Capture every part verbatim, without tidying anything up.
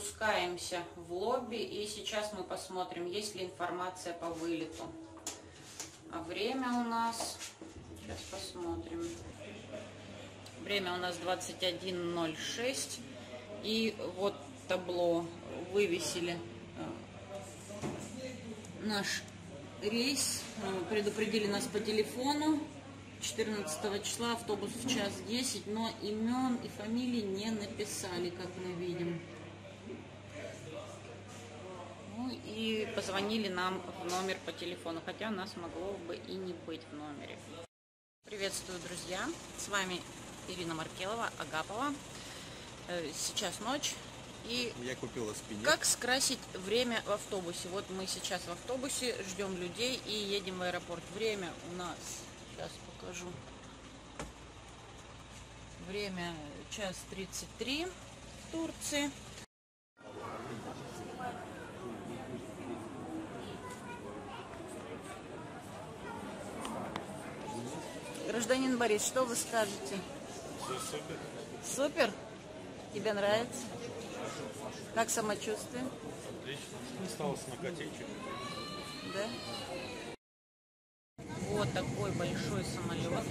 спускаемся в лобби, и сейчас мы посмотрим, есть ли информация по вылету. А время у нас, сейчас посмотрим, время у нас двадцать один ноль шесть, и вот табло вывесили наш рейс, предупредили нас по телефону. четырнадцатого числа автобус в час десять, но имен и фамилий не написали, как мы видим. Ну и позвонили нам в номер по телефону, хотя нас могло бы и не быть в номере. Приветствую, друзья! С вами Ирина Маркелова, Агапова. Сейчас ночь. И я купила спиннер. Как скрасить время в автобусе? Вот мы сейчас в автобусе, ждем людей и едем в аэропорт. Время у нас, сейчас покажу, время час тридцать три в Турции. Гражданин Борис, что вы скажете? Все супер. Супер? Тебе нравится? Как самочувствие? Отлично. Осталось накатить чуть. Да? Вот такой большой самолет.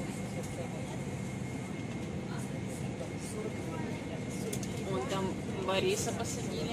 Вот там Бориса посадили.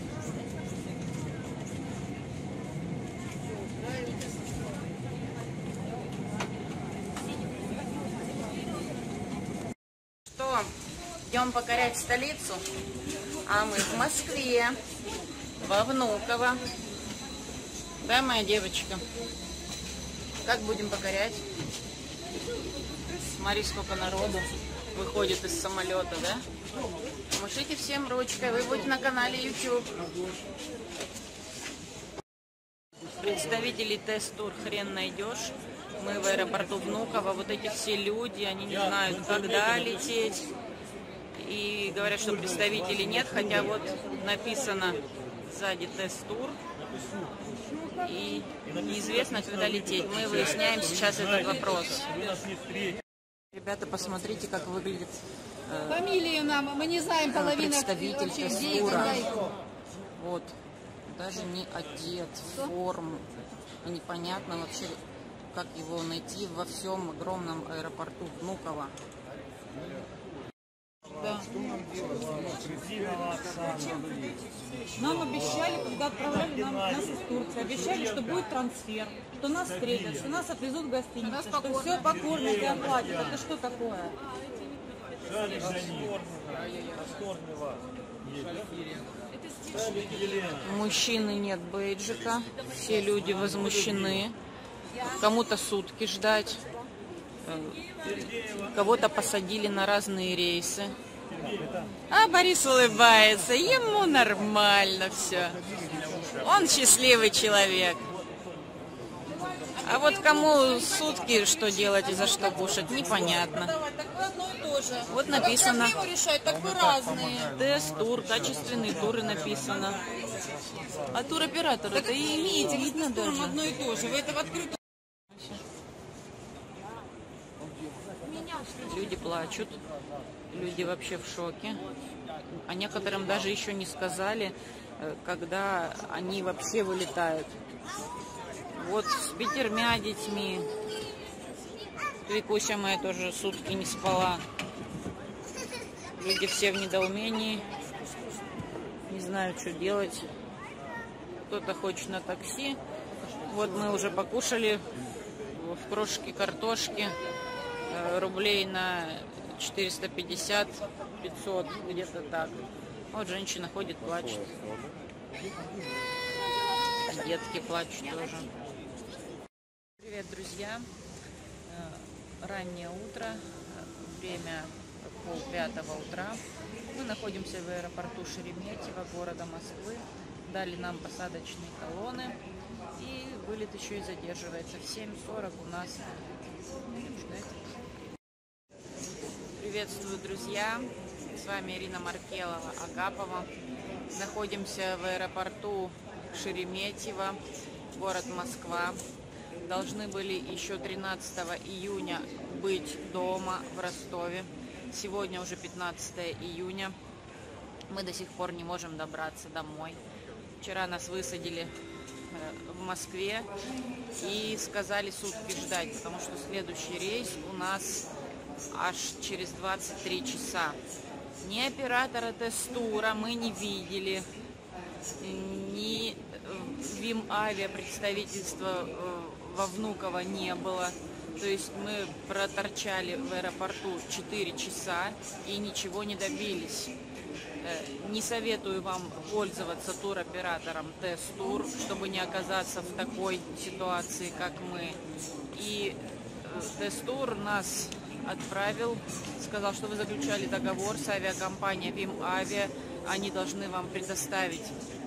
Что? Идем покорять столицу? А мы в Москве, во Внуково. Да, моя девочка? Как будем покорять? Смотри, сколько народу выходит из самолета, да? Машите всем ручкой, вы будете на канале YouTube. Представителей тест-тур хрен найдешь. Мы в аэропорту Внуково. Вот эти все люди, они не знают, когда лететь. И говорят, что представителей нет, хотя вот написано сзади тест-тур. И неизвестно, когда лететь. Мы выясняем сейчас этот вопрос. Ребята, посмотрите, как выглядит э, фамилию нам, мы не знаем половину представитель тест-тура. Вот, даже не одет в форму. И непонятно вообще, как его найти во всем огромном аэропорту Внуково. Да. Нам обещали, когда отправляли нам, нас из Турции, обещали, что будет трансфер, что нас встретят, что нас отвезут в гостиницу, что все покормят и оплатят. Это что такое? Мужчины нет бейджика, все люди возмущены, кому-то сутки ждать, кого-то посадили на разные рейсы. А Борис улыбается, ему нормально все. Он счастливый человек. А вот кому сутки что делать и за что кушать, непонятно. Вот написано тест-тур, качественные туры написано. А туроператор это и имеете, видно даже. Одно и то же. Вы это в открытую. Люди плачут, люди вообще в шоке. А некоторым даже еще не сказали, когда они вообще вылетают. Вот с пятермя детьми. Викуся моя тоже сутки не спала. Люди все в недоумении. Не знают, что делать. Кто-то хочет на такси. Вот мы уже покушали в крошке картошки. Рублей на четыреста пятьдесят — пятьсот, где-то так. Вот женщина ходит, плачет. Детки плачут тоже. Привет, друзья. Раннее утро, время полпятого утра. Мы находимся в аэропорту Шереметьево, города Москвы. Дали нам посадочные талоны. И вылет еще и задерживается. В семь сорок у нас. Приветствую, друзья! С вами Ирина Маркелова, Агапова. Находимся в аэропорту Шереметьево, город Москва. Должны были еще тринадцатого июня быть дома в Ростове. Сегодня уже пятнадцатое июня. Мы до сих пор не можем добраться домой. Вчера нас высадили в Москве и сказали сутки ждать, потому что следующий рейс у нас аж через двадцать три часа. Ни оператора тест-тура мы не видели, ни ВИМ Авиа представительства во Внуково не было. То есть мы проторчали в аэропорту четыре часа и ничего не добились. Не советую вам пользоваться туроператором тест-тур, чтобы не оказаться в такой ситуации, как мы. И тест-тур нас отправил, сказал, что вы заключали договор с авиакомпанией ВИМ Авиа, они должны вам предоставить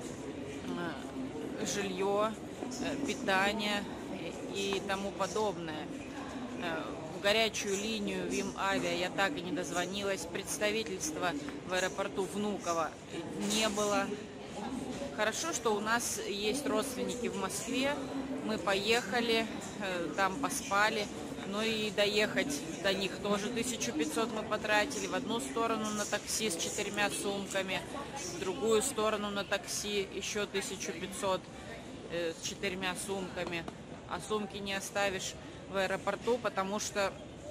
жилье, питание и тому подобное. В горячую линию ВИМ Авиа я так и не дозвонилась, представительства в аэропорту Внуково не было. Хорошо, что у нас есть родственники в Москве, мы поехали, там поспали, но и доехать до них тоже тысячу пятьсот мы потратили. В одну сторону на такси с четырьмя сумками, в другую сторону на такси еще тысячу пятьсот с четырьмя сумками. А сумки не оставишь в аэропорту, потому что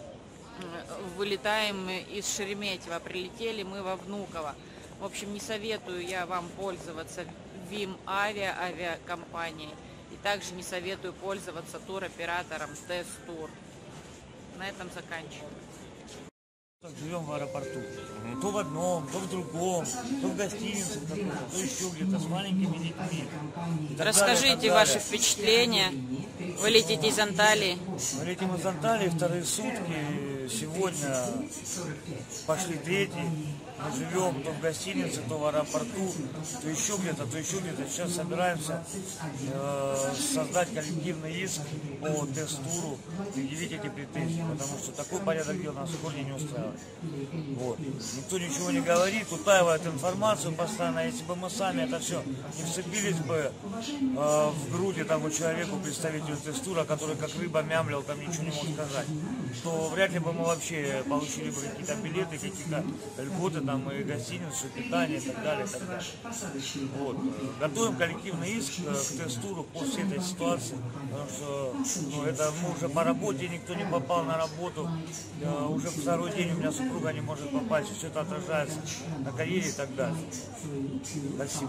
вылетаем из Шереметьево, прилетели мы во Внуково. В общем, не советую я вам пользоваться ВИМ Авиа, авиакомпанией, и также не советую пользоваться туроператором тест-тур. На этом заканчиваем. Живем в аэропорту. То в одном, то в другом, то в гостинице, то еще где-то с маленькими детьми. Расскажите ваши впечатления. Вы летите из Анталии? Мы летим из Анталии вторые сутки. Сегодня пошли третий. Мы живем то в гостинице, то в аэропорту, то еще где-то, то еще где-то. Сейчас собираемся э, создать коллективный иск по тест-туру, предъявить эти претензии, потому что такой порядок дел нас в корне не устраивает. Вот. Никто ничего не говорит, утаивает информацию постоянно. Если бы мы сами это все не вцепились бы э, в груди тому человеку, представителю тест-тура, который как рыба мямлил, там ничего не мог сказать, то вряд ли бы мы вообще получили бы какие-то билеты, какие-то льготы, там и гостиницу, и питание, и так далее, и так далее. Вот. Готовим коллективный иск к тест-туру по всей этой ситуации, потому что ну, это мы уже по работе, никто не попал на работу, уже второй день у меня супруга не может попасть, все это отражается на карьере и так далее. Спасибо.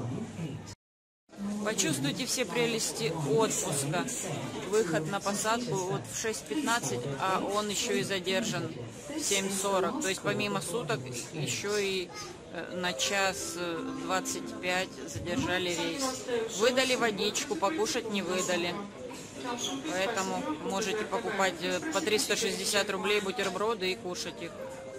Почувствуйте все прелести отпуска. Выход на посадку вот в шесть пятнадцать, а он еще и задержан в семь сорок. То есть помимо суток еще и на час двадцать пять задержали рейс. Выдали водичку, покушать не выдали. Поэтому можете покупать по триста шестьдесят рублей бутерброды и кушать их.